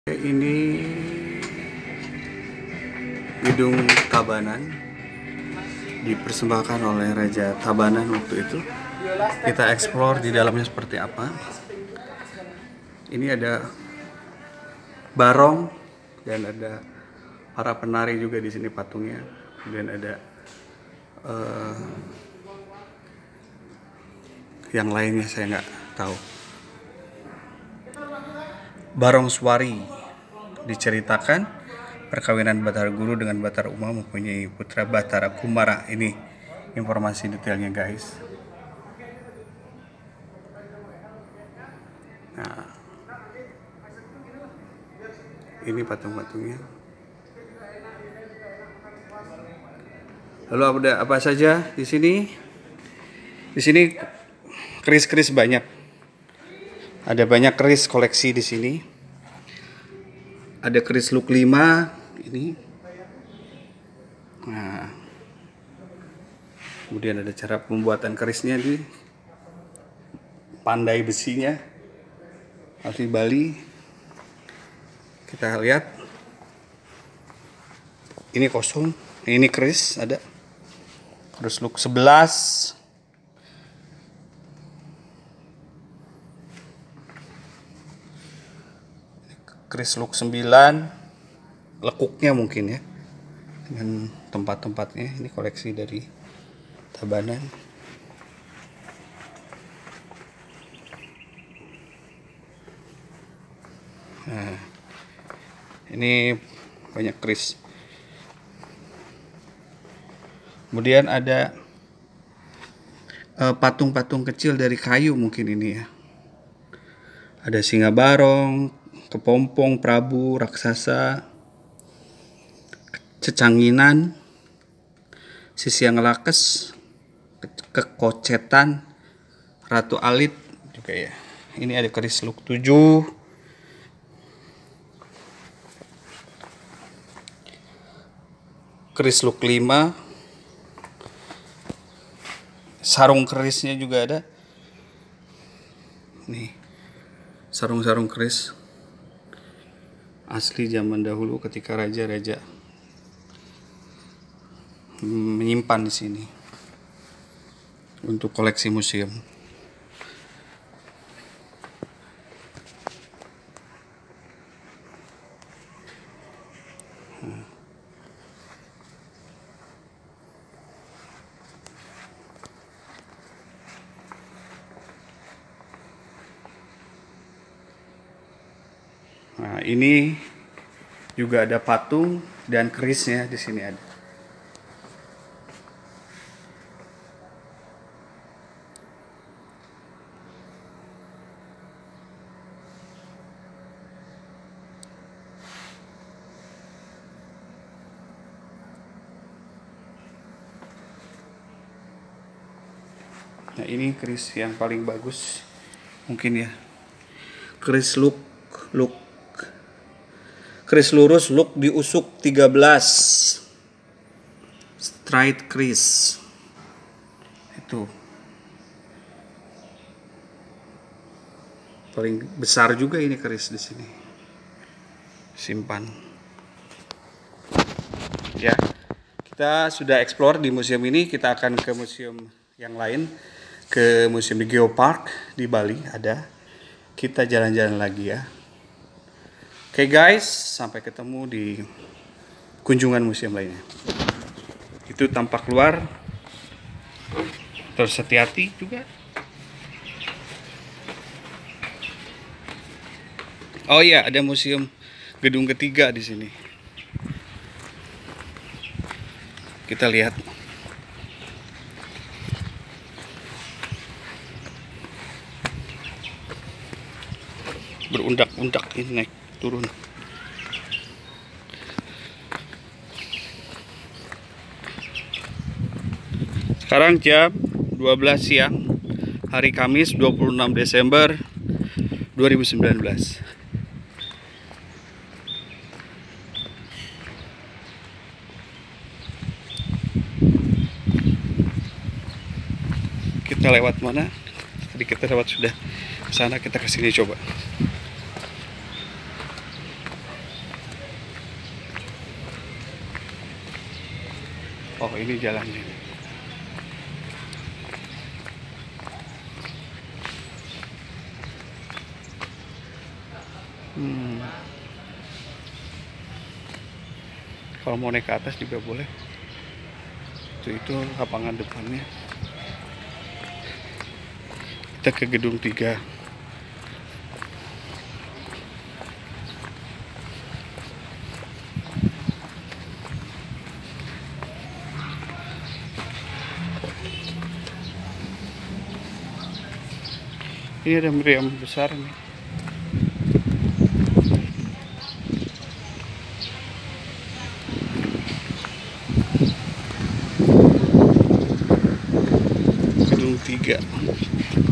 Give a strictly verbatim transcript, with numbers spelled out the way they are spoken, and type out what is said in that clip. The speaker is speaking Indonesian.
Ini gedung Tabanan, dipersembahkan oleh Raja Tabanan waktu itu. Kita eksplor di dalamnya seperti apa. Ini ada barong dan ada para penari juga di sini patungnya. Kemudian ada uh, yang lainnya saya nggak tahu. Barongswari diceritakan perkawinan Batara Guru dengan Batara Uma mempunyai putra Batara Kumara. Ini informasi detailnya, guys. Nah, ini patung-patungnya. Lalu ada apa saja di sini? Di sini keris-keris banyak. Ada banyak keris koleksi di sini. Ada keris Luk lima ini. Nah, kemudian ada cara pembuatan kerisnya di pandai besinya asli Bali. Kita lihat. Ini kosong. Ini keris ada. Keris Luk sebelas. Keris Luk sembilan, lekuknya mungkin ya, dengan tempat-tempatnya. Ini koleksi dari Tabanan. Nah, ini banyak keris. Kemudian ada patung-patung uh, kecil dari kayu mungkin ini ya. Ada singa barong, kepompong, Prabu, raksasa, cecanginan, sisiang lakes, kekocetan, Ratu Alit juga ya. Ini ada keris Luk tujuh, keris Luk lima, sarung kerisnya juga ada. Nih, sarung-sarung keris asli zaman dahulu ketika raja-raja menyimpan di sini untuk koleksi museum. Nah, ini juga ada patung dan kerisnya di sini ada. Nah, ini keris yang paling bagus mungkin ya. Keris Luk Luk Keris lurus Luk diusuk tiga belas. Straight keris. Itu. Paling besar juga ini keris di sini. Simpan. Ya. Kita sudah explore di museum ini, kita akan ke museum yang lain, ke Museum Geopark di Bali ada. Kita jalan-jalan lagi ya. Oke, okay guys, sampai ketemu di kunjungan museum lainnya. Itu tampak luar. Terus hati-hati juga. Oh iya, ada museum gedung ketiga di sini. Kita lihat. Berundak-undak ini naik turun. Sekarang jam dua belas siang, hari Kamis dua puluh enam Desember dua ribu sembilan belas. Kita lewat mana? Tadi kita lewat sudah ke sana, kita ke sini coba. Oh, ini jalannya. Hmm. Kalau mau naik ke atas juga boleh. Itu itu lapangan depannya. Kita ke gedung tiga. Ini ada meriam besar nih. Gedung tiga.